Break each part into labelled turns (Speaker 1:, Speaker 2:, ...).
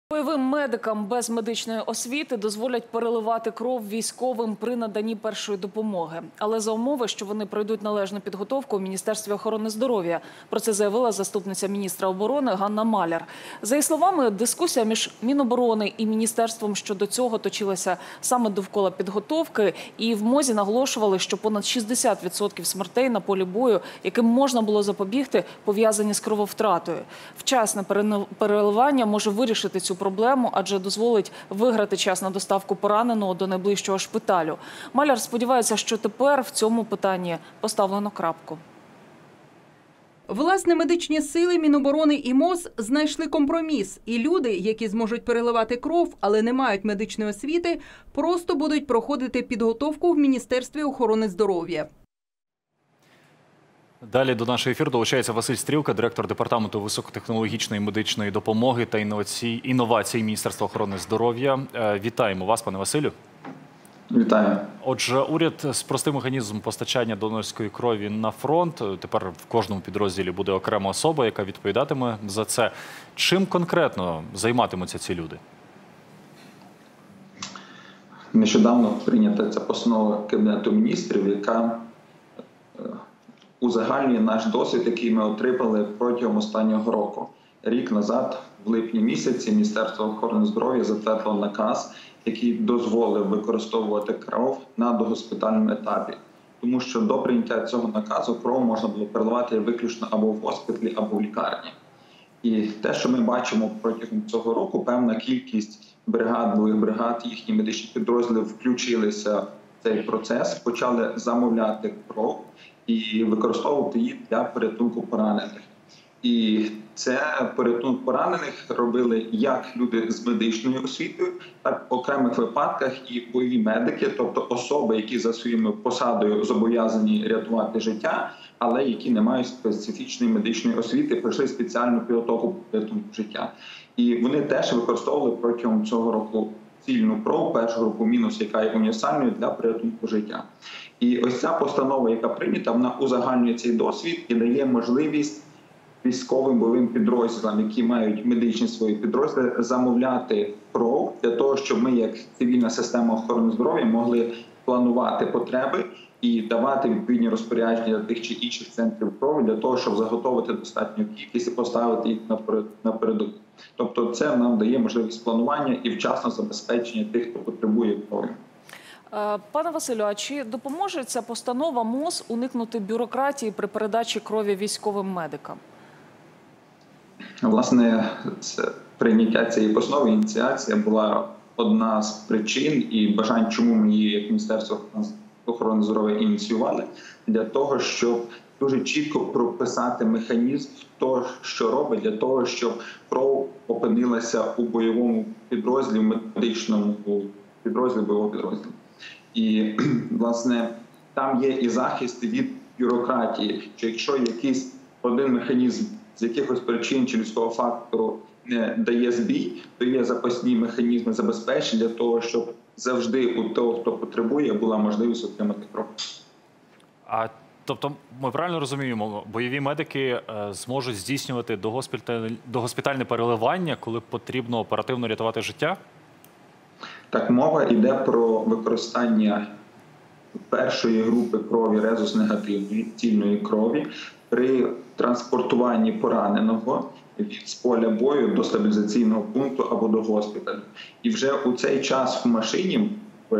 Speaker 1: Бойовим медикам без медичної освіти дозволять переливати кров військовим при наданні першої допомоги. Але за умови, що вони пройдуть належну підготовку в Міністерстві охорони здоров'я. Про це заявила заступниця міністра оборони Ганна Маляр. За її словами, дискусія між Міноборони і Міністерством щодо цього точилася саме довкола підготовки. І в МОЗі наголошували, що понад 60% смертей на полі бою, яким можна було запобігти, пов'язані з крововтратою. Вчасне переливання може вирішити цю проблему, адже дозволить виграти час на доставку пораненого до найближчого шпиталю. Маляр сподівається, що тепер в цьому питанні поставлено крапку.
Speaker 2: Власне, медичні сили, Міноборони і МОЗ знайшли компроміс. І люди, які зможуть переливати кров, але не мають медичної освіти, просто будуть проходити підготовку в Міністерстві охорони здоров'я.
Speaker 3: Далі до нашого ефіру долучається Василь Стрілка, директор Департаменту високотехнологічної медичної допомоги та інновацій Міністерства охорони здоров'я. Вітаємо вас, пане Василю.
Speaker 4: Вітаю.
Speaker 3: Отже, уряд спростив механізм постачання донорської крові на фронт. Тепер в кожному підрозділі буде окрема особа, яка відповідатиме за це. Чим конкретно займатимуться ці люди?
Speaker 4: Нещодавно прийнята ця постанова Кабінету міністрів, яка узагальнює наш досвід, який ми отримали протягом останнього року. Рік назад, в липні місяці, Міністерство охорони здоров'я затвердило наказ, який дозволив використовувати кров на догоспітальному етапі. Тому що до прийняття цього наказу кров можна було переливати виключно або в госпіталі, або в лікарні. І те, що ми бачимо протягом цього року, певна кількість бригад, нових бригад, їхні медичні підрозділи включилися в цей процес, почали замовляти кров і використовувати її для порятунку поранених. І це порятунок поранених робили як люди з медичною освітою, так в окремих випадках і бойові медики, тобто особи, які за своєю посадою зобов'язані рятувати життя, але які не мають специфічної медичної освіти, пройшли спеціальну підготовку порятунку життя. І вони теж використовували протягом цього року цільну кров, першу групу мінус, яка є універсальною для порятунку життя. І ось ця постанова, яка прийнята, вона узагальнює цей досвід і дає можливість військовим бойовим підрозділам, які мають медичні свої підрозділи, замовляти кров для того, щоб ми, як цивільна система охорони здоров'я, могли планувати потреби і давати відповідні розпорядження для тих чи інших центрів крові для того, щоб заготовити достатню кількість і поставити їх на передову. Тобто це нам дає можливість планування і вчасного забезпечення тих, хто потребує крові.
Speaker 1: Пане Василю, а чи допоможе ця постанова МОЗ уникнути бюрократії при передачі крові військовим медикам?
Speaker 4: Власне, прийняття цієї постанови, ініціація була одна з причин і бажань, чому ми її, як Міністерство охорони здоров'я, ініціювали, для того, щоб дуже чітко прописати механізм, хто що робить, для того, щоб кров опинилася у бойовому підрозділі, в медичному підрозділі, бойового підрозділу. І, власне, там є і захист від бюрократії, що якщо якийсь один механізм з якихось причин чи людського фактору не дає збій, то є запасні механізми забезпечення для того, щоб завжди у того, хто потребує, була можливість отримати кров.
Speaker 3: Тобто, ми правильно розуміємо, бойові медики зможуть здійснювати догоспітальне переливання, коли потрібно оперативно рятувати життя?
Speaker 4: Так, мова йде про використання першої групи крові резус-негативної, цільної крові, при транспортуванні пораненого з поля бою до стабілізаційного пункту або до госпіталю. І вже у цей час в машині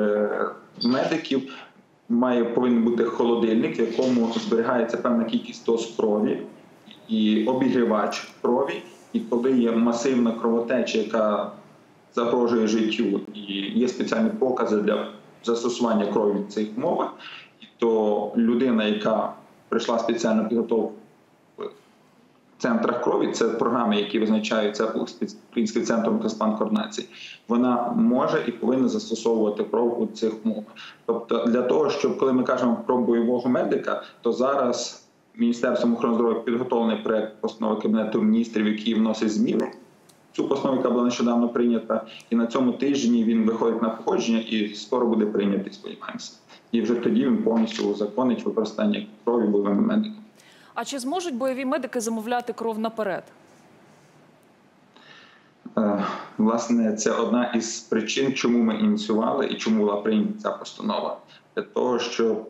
Speaker 4: медиків повинен бути холодильник, в якому зберігається певна кількість доз крові і обігрівач крові. І коли є масивна кровотеча, яка загрожує життю, і є спеціальні покази для застосування крові в цих умовах, то людина, яка пройшла спеціальну підготовку в центрах крові, це програми, які визначаються Українським центром трансплант-координації, вона може і повинна застосовувати кров у цих умовах. Тобто для того, щоб, коли ми кажемо про бойового медика, то зараз Міністерством охорони здоров'я підготовлений проект постанови Кабінету міністрів, який вносить зміни. Цю постанову, яка була нещодавно прийнята, і на цьому тижні він виходить на погодження і скоро буде прийнятий, сподіваємося. І вже тоді він повністю узаконить використання крові бойовими медиками.
Speaker 1: А чи зможуть бойові медики замовляти кров наперед?
Speaker 4: власне, це одна із причин, чому ми ініціювали і чому була прийнята ця постанова. Для того, що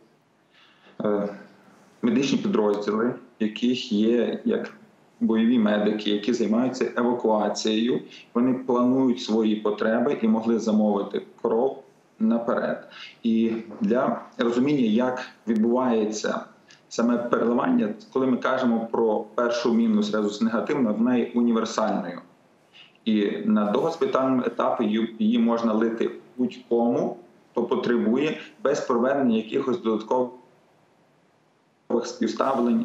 Speaker 4: медичні підрозділи, в яких є як бойові медики, які займаються евакуацією, вони планують свої потреби і могли замовити кров наперед. І для розуміння, як відбувається саме переливання, коли ми кажемо про першу мінус резус негативна, вона є універсальною. І на догоспітальному етапі її можна лити будь-кому, хто потребує, без проведення якихось додаткових співставлень.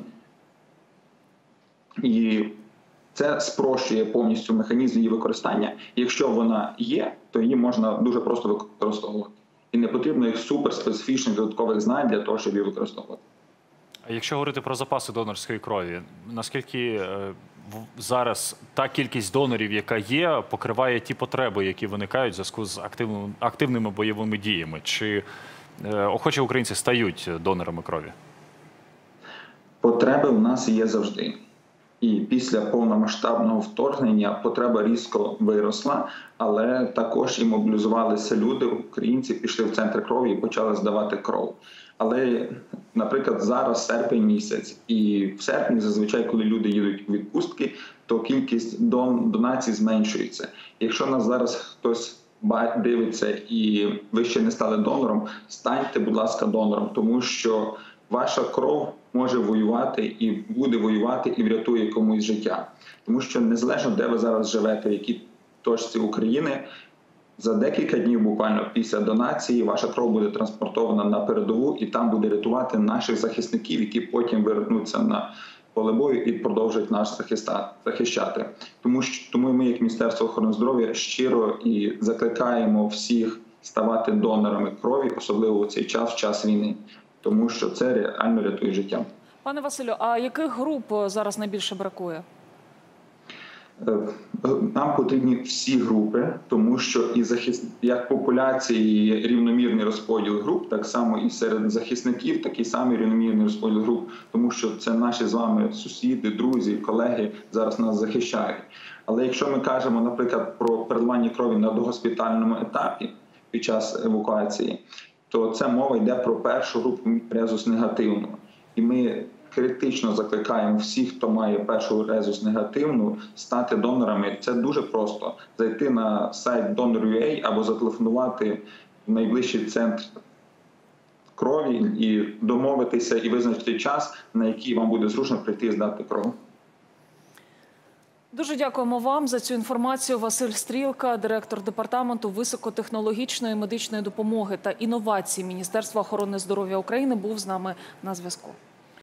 Speaker 4: І це спрощує повністю механізм її використання. І якщо вона є, то її можна дуже просто використовувати. І не потрібно їх суперспецифічних додаткових знань для того, щоб її використовувати.
Speaker 3: А якщо говорити про запаси донорської крові, наскільки зараз та кількість донорів, яка є, покриває ті потреби, які виникають в зв'язку з активними бойовими діями? Чи охочі українці стають донорами крові?
Speaker 4: Потреби в нас є завжди. І після повномасштабного вторгнення потреба різко виросла, але також і мобілізувалися люди, українці пішли в центри крові і почали здавати кров. Але, наприклад, зараз серпень місяць, і в серпні зазвичай, коли люди їдуть у відпустки, то кількість донацій зменшується. Якщо нас зараз хтось дивиться і ви ще не стали донором, станьте, будь ласка, донором, тому що ваша кров може воювати і буде воювати і врятує комусь життя. Тому що незалежно, де ви зараз живете, в якій точці України, за декілька днів буквально після донації ваша кров буде транспортована на передову і там буде рятувати наших захисників, які потім вернуться на поле бою і продовжують нас захищати. Тому ми, як Міністерство охорони здоров'я, щиро і закликаємо всіх ставати донорами крові, особливо у цей час, в час війни. Тому що це реально рятує життя.
Speaker 1: Пане Василю, а яких груп зараз найбільше бракує?
Speaker 4: Нам потрібні всі групи, тому що і як популяції рівномірний розподіл груп, так само і серед захисників такий самий рівномірний розподіл груп, тому що це наші з вами сусіди, друзі, колеги зараз нас захищають. Але якщо ми кажемо, наприклад, про переливання крові на догоспітальному етапі під час евакуації, то це мова йде про першу групу резус негативну. І ми критично закликаємо всіх, хто має першу резус негативну, стати донорами. Це дуже просто. Зайти на сайт Donor.ua або зателефонувати в найближчий центр крові і домовитися і визначити час, на який вам буде зручно прийти і здати кров.
Speaker 1: Дуже дякуємо вам за цю інформацію. Василь Стрілка, директор Департаменту високотехнологічної медичної допомоги та інновацій Міністерства охорони здоров'я України, був з нами на зв'язку.